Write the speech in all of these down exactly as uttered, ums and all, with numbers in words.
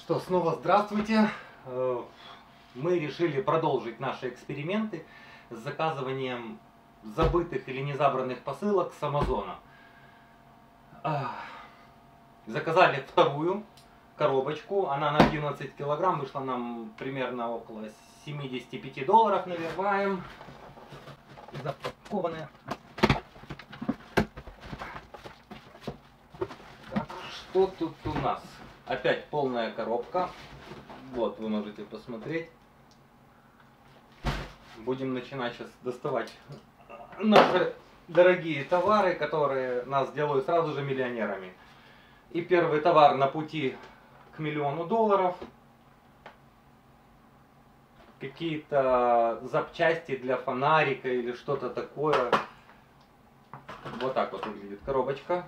Что, снова здравствуйте. Мы решили продолжить наши эксперименты с заказыванием забытых или незабранных посылок с Амазона. Заказали вторую коробочку, она на одиннадцать килограмм, вышла нам примерно около семидесяти пяти долларов. Наливаем. Запакованная. Так, что тут у нас? Опять полная коробка. Вот, вы можете посмотреть. Будем начинать сейчас доставать наши дорогие товары, которые нас делают сразу же миллионерами. И первый товар на пути к миллиону долларов. Какие-то запчасти для фонарика или что-то такое. Вот так вот выглядит коробочка.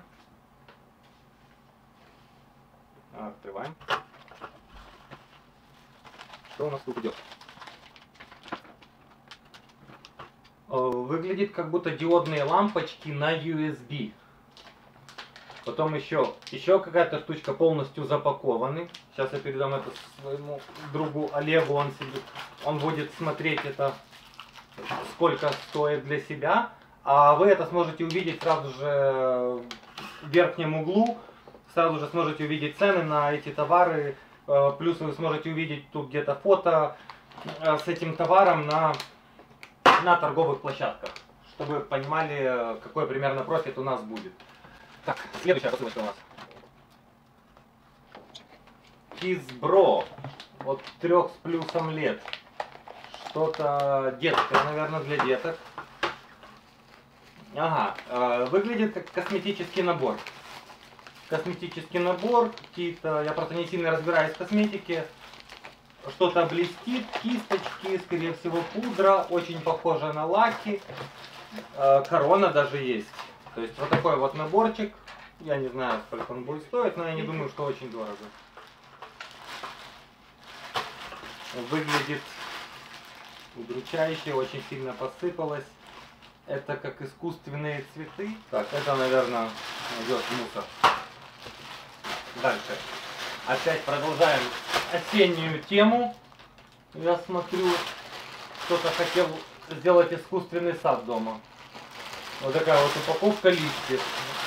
Открываем. Что у нас тут идет? Выглядит как будто диодные лампочки на ю эс би. Потом еще, еще какая-то штучка, полностью запакованы. Сейчас я передам это своему другу Олегу. Он, сидит, он будет смотреть это, сколько стоит для себя. А вы это сможете увидеть сразу же в верхнем углу. Сразу же сможете увидеть цены на эти товары. Плюс вы сможете увидеть тут где-то фото с этим товаром на, на торговых площадках. Чтобы вы понимали, какой примерно профит у нас будет. Так, следующая посылочка у нас. Кизбро. От трех с плюсом лет. Что-то детское, наверное, для деток. Ага, выглядит как косметический набор. Косметический набор, какие-то, я просто не сильно разбираюсь в косметике. Что-то блестит, кисточки, скорее всего пудра, очень похоже на лаки. Корона даже есть. То есть вот такой вот наборчик. Я не знаю, сколько он будет стоить, но я не думаю, что очень дорого. Выглядит удручающе, очень сильно посыпалось. Это как искусственные цветы. Так, это, наверное, идет в мусор. Дальше. Опять продолжаем осеннюю тему. Я смотрю, кто-то хотел сделать искусственный сад дома. Вот такая вот упаковка листьев.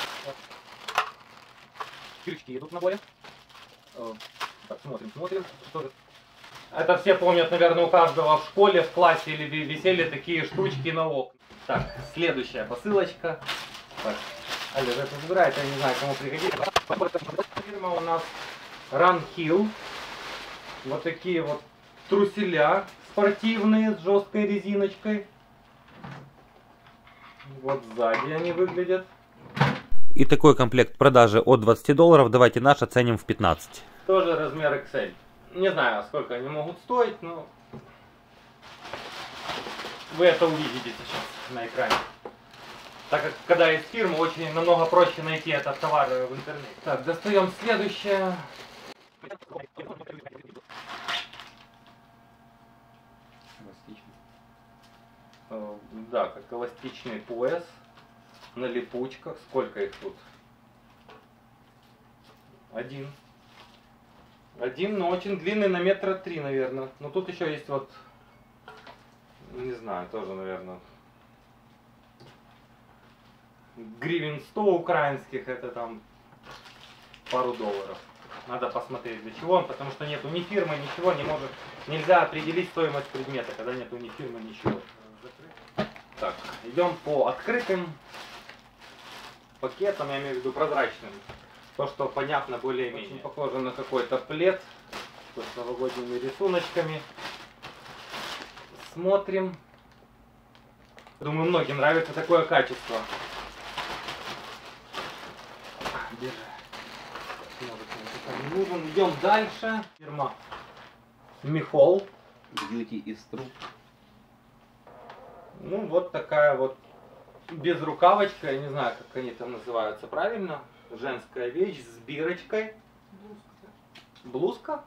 Крючки идут в наборе. Так, смотрим, смотрим. Что это все помнят, наверное, у каждого в школе, в классе или висели такие штучки на окна. Так, следующая посылочка. Так, Олег это забирает, я не знаю, кому пригодится. Фирма у нас Run Hill. Вот такие вот труселя спортивные с жесткой резиночкой. Вот сзади они выглядят. И такой комплект продажи от двадцати долларов. Давайте наш оценим в пятнадцать. Тоже размер икс эль. Не знаю, сколько они могут стоить, но вы это увидите сейчас на экране. Так как когда из фирмы, очень намного проще найти этот товар в интернете. Так, достаем следующее. Да, как эластичный пояс на липучках. Сколько их тут? Один. Один, но очень длинный, на метра три, наверное. Но тут еще есть вот, не знаю, тоже, наверное, гривен сто украинских, это там пару долларов. Надо посмотреть, для чего он, потому что нету ни фирмы, ничего, не может, нельзя определить стоимость предмета, когда нету ни фирмы, ничего. Так, идем по открытым пакетам, я имею в виду прозрачным. То, что понятно более-менее. Очень похоже на какой-то плед с новогодними рисуночками. Смотрим. Думаю, многим нравится такое качество. Не нужен. Идем дальше. Фирма Михол. Beauty из труб. Ну, вот такая вот безрукавочка. Я не знаю, как они там называются правильно. Женская вещь с бирочкой. Блузка. Блузка?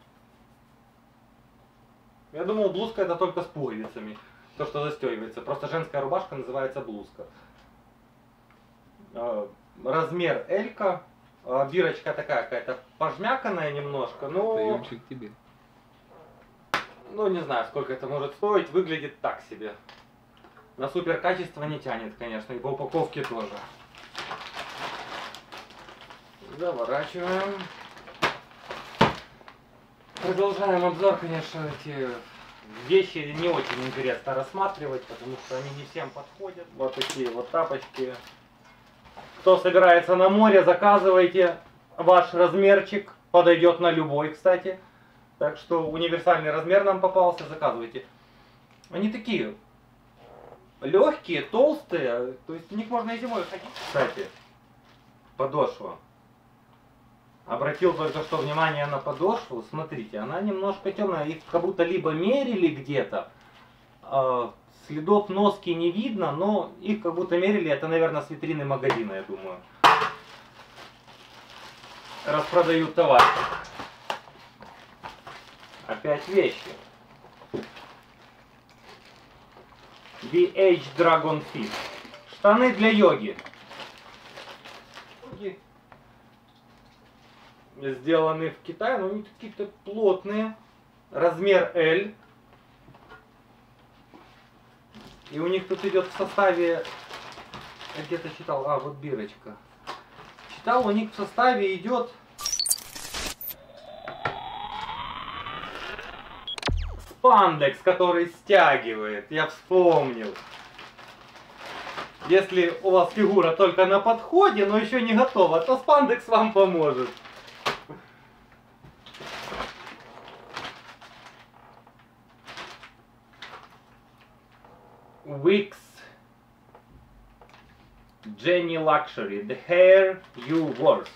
Я думал, блузка это только с пуговицами. То, что застегивается. Просто женская рубашка называется блузка. Размер эль-ка. А, бирочка такая какая-то пожмяканная немножко, но... Приемчик тебе. Ну, не знаю, сколько это может стоить. Выглядит так себе. На супер качество не тянет, конечно, и по упаковке тоже. Заворачиваем. Продолжаем обзор, конечно, эти вещи не очень интересно рассматривать, потому что они не всем подходят. Вот такие вот тапочки. Кто собирается на море, заказывайте. Ваш размерчик подойдет на любой, кстати. Так что универсальный размер нам попался, заказывайте. Они такие легкие, толстые, то есть в них можно и зимой ходить. Кстати, подошва. Обратил только что внимание на подошву. Смотрите, она немножко темная. Их как будто либо мерили где-то. Э, следов носки не видно, но их как будто мерили. Это, наверное, с витрины магазина, я думаю. Распродают товар. Опять вещи. би эйч Dragon Fit. Штаны для йоги. Сделаны в Китае, но они какие-то плотные. Размер L. И у них тут идет в составе... Я где-то читал, а вот бирочка. Читал, у них в составе идет... спандекс, который стягивает. Я вспомнил. Если у вас фигура только на подходе, но еще не готова, то спандекс вам поможет. Wix Jenny Luxury. The hair you worth.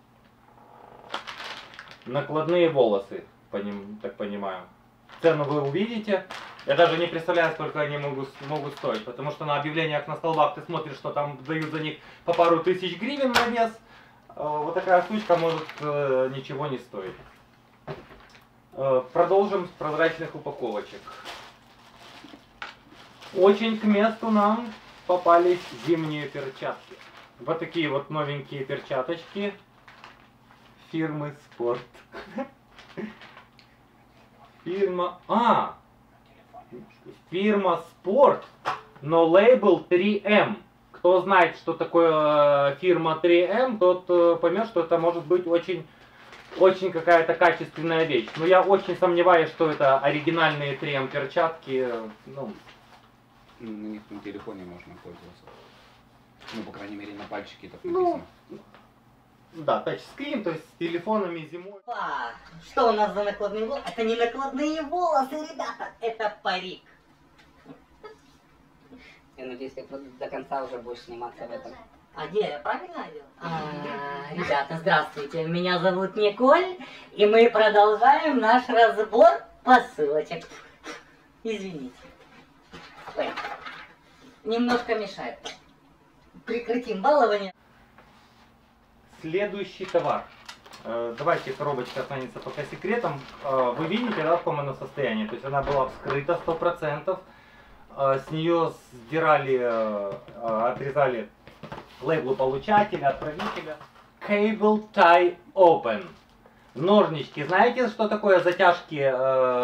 Накладные волосы, поним, так понимаю. Цену вы увидите. Я даже не представляю, сколько они могут, могут стоить. Потому что на объявлениях на столбах ты смотришь, что там дают за них по пару тысяч гривен на вес. Вот такая штучка может ничего не стоить. Продолжим с прозрачных упаковочек. Очень к месту нам попались зимние перчатки. Вот такие вот новенькие перчаточки фирмы Sport. Фирма... А! Фирма Sport, но лейбл три эм. Кто знает, что такое фирма три эм, тот поймет, что это может быть очень, очень какая-то качественная вещь. Но я очень сомневаюсь, что это оригинальные три эм перчатки. Ну, на них на телефоне можно пользоваться. Ну, по крайней мере, на пальчике так написано. Ну, да, тачскрин, то есть с телефонами зимой. А, что у нас за накладные волосы? Это не накладные волосы, ребята, это парик. Я надеюсь, ты до конца уже будешь сниматься в этом. А где я правильно одел? А, ребята, здравствуйте, меня зовут Николь, и мы продолжаем наш разбор посылочек. Извините. Ой, немножко мешает. Прекратим балование. Следующий товар. Давайте коробочка останется пока секретом. Вы видите, да, в каком она состоянии? То есть она была вскрыта сто процентов. С нее сдирали, отрезали лейблы получателя, отправителя. Cable Tie Open. Ножнички. Знаете, что такое затяжки?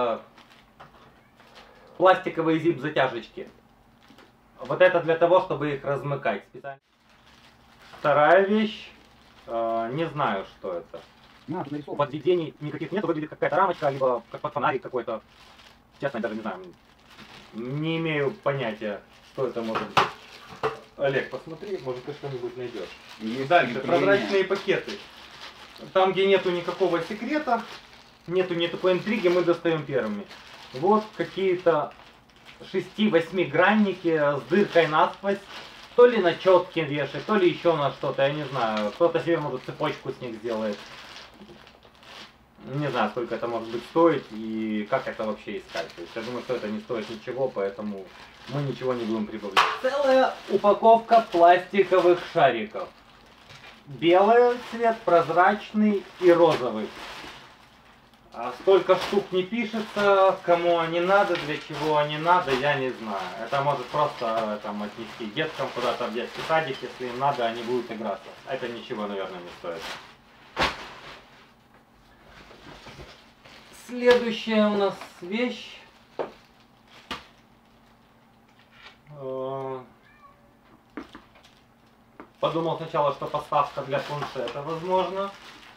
Пластиковые зип-затяжечки. Вот это для того, чтобы их размыкать. Специально. Вторая вещь. Э, не знаю, что это. На, тут нарисовано. Подведений никаких нет. Выглядит какая-то рамочка, либо как под фонарик какой-то. Честно, я даже не знаю. Не имею понятия, что это может быть. Олег, посмотри, может ты что-нибудь найдешь. Есть Дальше. крепление. Прозрачные пакеты. Там, где нету никакого секрета, нету никакой интриги, мы достаем первыми. Вот какие-то шести-восьмигранники с дыркой насквозь. То ли на четки вешать, то ли еще на что-то, я не знаю. Кто-то себе, может, цепочку с них сделает. Не знаю, сколько это может быть стоить и как это вообще искать. То есть я думаю, что это не стоит ничего, поэтому мы ничего не будем прибавлять. Целая упаковка пластиковых шариков. Белый цвет, прозрачный и розовый. А столько штук не пишется, кому они надо, для чего они надо, я не знаю. Это может просто там отнести деткам куда-то в детский садик, если им надо, они будут играться. Это ничего, наверное, не стоит. Следующая у нас вещь. Э, Подумал сначала, что поставка для планшета, возможно.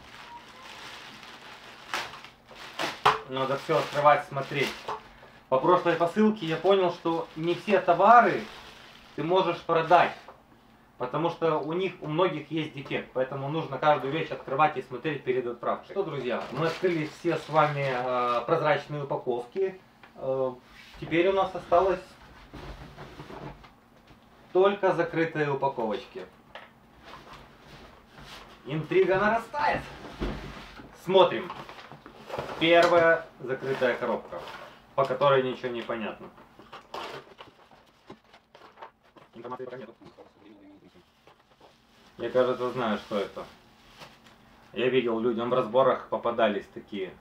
Надо все открывать, смотреть. По прошлой посылке я понял, что не все товары ты можешь продать. Потому что у них, у многих есть дефект. Поэтому нужно каждую вещь открывать и смотреть перед отправкой. Что, друзья, мы открыли все с вами э, прозрачные упаковки. Э, теперь у нас осталось только закрытые упаковочки. Интрига нарастает. Смотрим. Первая закрытая коробка, по которой ничего не понятно. Информации пока нету. Я, кажется, знаю, что это. Я видел, людям в разборах попадались такие.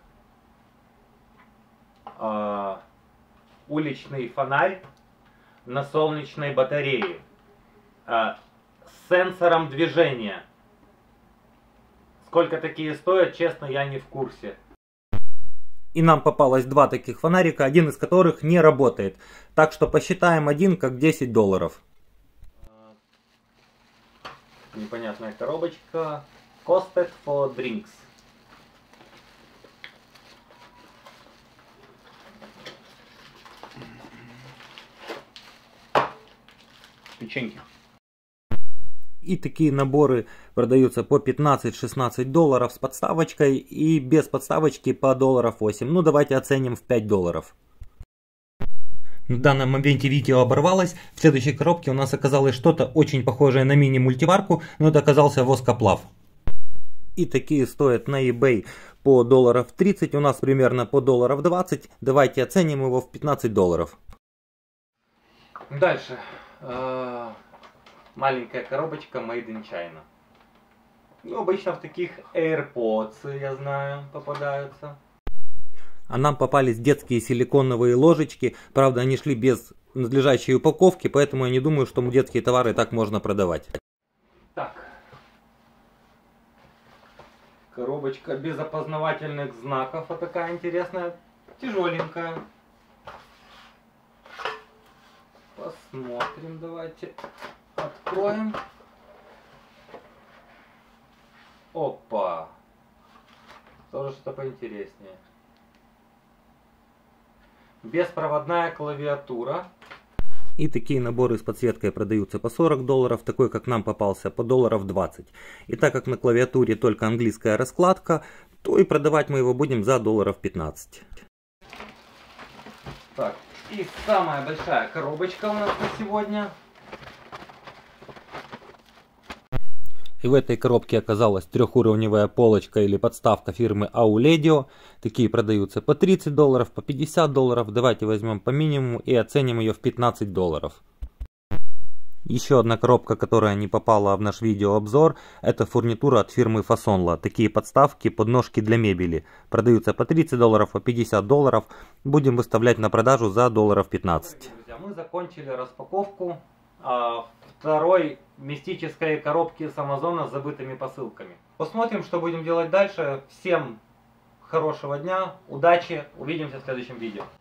А, уличный фонарь на солнечной батарее. А, с сенсором движения. Сколько такие стоят, честно, я не в курсе. И нам попалось два таких фонарика, один из которых не работает. Так что посчитаем один как десять долларов. Непонятная коробочка. Costed for drinks. Печеньки. И такие наборы продаются по пятнадцать-шестнадцать долларов с подставочкой и без подставочки по долларов восемь. Ну давайте оценим в пять долларов. На данном моменте видео оборвалось. В следующей коробке у нас оказалось что-то очень похожее на мини-мультиварку, но это оказался воскоплав. И такие стоят на eBay по долларов тридцать, у нас примерно по долларов двадцать. Давайте оценим его в пятнадцать долларов. Дальше. Маленькая коробочка Made in China. Ну, обычно в таких AirPods, я знаю, попадаются. А нам попались детские силиконовые ложечки. Правда, они шли без надлежащей упаковки, поэтому я не думаю, что детские товары так можно продавать. Так. Коробочка без опознавательных знаков. Вот такая интересная. Тяжеленькая. Посмотрим, давайте. Откроем. Опа. Тоже что-то поинтереснее. Беспроводная клавиатура. И такие наборы с подсветкой продаются по сорок долларов, такой как нам попался по долларов двадцать. И так как на клавиатуре только английская раскладка, то и продавать мы его будем за долларов пятнадцать. Так, и самая большая коробочка у нас на сегодня. И в этой коробке оказалась трехуровневая полочка или подставка фирмы Auledio. Такие продаются по тридцать долларов, по пятьдесят долларов. Давайте возьмем по минимуму и оценим ее в пятнадцать долларов. Еще одна коробка, которая не попала в наш видеообзор, это фурнитура от фирмы Fasonla. Такие подставки, подножки для мебели. Продаются по тридцать долларов, по пятьдесят долларов. Будем выставлять на продажу за долларов пятнадцать. Друзья, мы закончили распаковку а, второй мистической коробки с Амазона с забытыми посылками. Посмотрим, что будем делать дальше. Всем хорошего дня, удачи, увидимся в следующем видео.